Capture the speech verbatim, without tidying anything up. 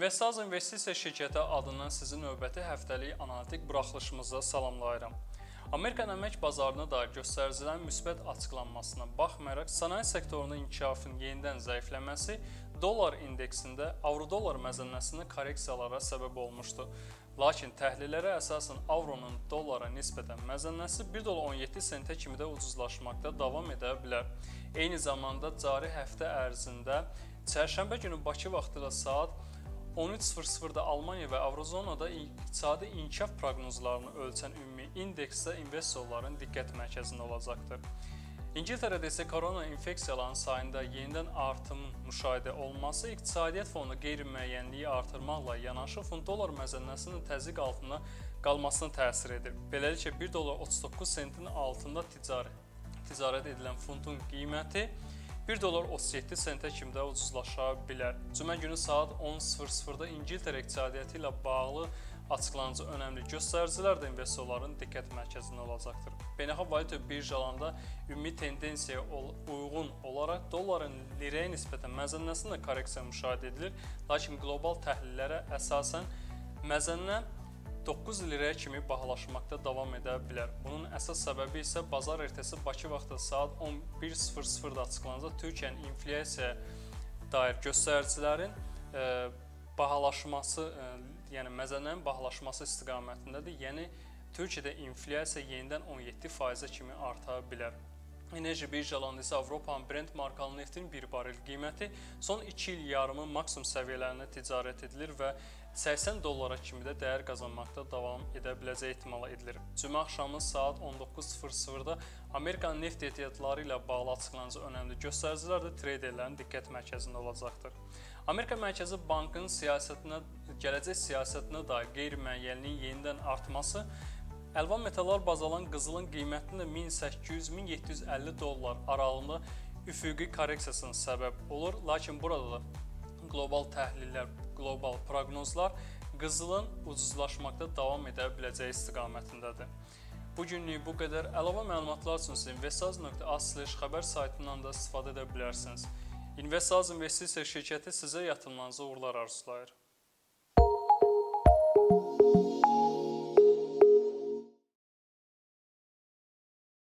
Investaz investisiya şirkəti adından sizi növbəti həftəlik analitik buraxılışımızda salamlayıram. Amerikan əmək bazarına dair göstəricilərin müsbət açıqlanmasına baxmayaraq, sənaye sektorunun inkişafının yenidən zəifləməsi dollar indeksində avro-dollar məzənnəsində korreksiyalara səbəb olmuşdu. Lakin təhlillərə əsasən avronun dollara nisbətən məzənnəsi bir dollar on yeddi sentə kimi də ucuzlaşmaqda davam edə bilər. Eyni zamanda cari həftə ərzində çərşənbə günü Bakı vaxtı ilə saat on üç sıfır sıfırda Almaniya və Avrozonada iqtisadi inkişaf proqnozlarını ölçən ümumi indeksdə investorların diqqət mərkəzində olacaqdır. İngiltərədə isə korona infeksiyalarının sayında yenidən artımın müşahidə olması iqtisadiyyat fonunda qeyri-müəyyənliyi artırmaqla yanaşı funt-dollar məzənnəsinin təzyiq altında qalmasına təsir edir. Beləliklə bir dollar otuz doqquz sentin altında ticari, ticarət edilən funtun qiyməti bir dollar otuz yeddi sentə kimi də ucuzlaşa bilər. Cümə günü saat on sıfır sıfırda İngiltərə iqtisadiyyatı ilə bağlı açıqlanıcı önəmli göstəricilər də investorların diqqət mərkəzində olacaqdır. Beynəlxalq valyuta birjalarında ümumi tendensiyaya uyğun olaraq dolların lirəyə nisbətən məzənnəsində korreksiya müşahidə edilir, lakin qlobal təhlillərə əsasən məzənnə doqquz lirəyə kimi bahalaşmaqda davam edə bilər. Bunun əsas səbəbi isə bazar ertəsi Bakı vaxtı saat on bir sıfır sıfırda açıqlanacaq Türkiyənin inflyasiyaya dair göstəricilərin e, bahalaşması, e, yəni məzənnənin bahalaşması istiqamətindədir. Yəni Türkiyədə inflyasiya yenidən on yeddi faizə kimi arta bilər. Enerji birjalarında isə Avropanın Brent markalı neftin bir barel qiyməti son iki il yarımı maksimum səviyyələrində ticarət edilir və səksən dollara kimi də dəyər qazanmaqda davam edə biləcəyi ehtimal edilir. Cümə axşamı saat on doqquz sıfır sıfırda Amerikan neft ehtiyatları ilə bağlı açıqlanıcı önəmli göstəricilər də treyderlərin diqqət mərkəzində olacaqdır. Amerika Mərkəzi Bankının siyasətinə, gələcək siyasətinə dair qeyri-müəyyənliyin yenidən artması əlvan metallar baz alan qızılın qiymətində min səkkiz yüz min yeddi yüz əlli dollar aralığında üfüqi korreksiyasına səbəb olur. Lakin burada da qlobal təhlillər, qlobal proqnozlar qızılın ucuzlaşmaqda davam edə biləcəyi istiqamətindədir. Bu günlük bu qədər. Əlavə məlumatlar üçün siz investaz nöqtə az slash xəbər saytından da istifadə edə bilərsiniz. Investaz investisiya şirkəti sizə yatırımlarınıza uğurlar arzulayır.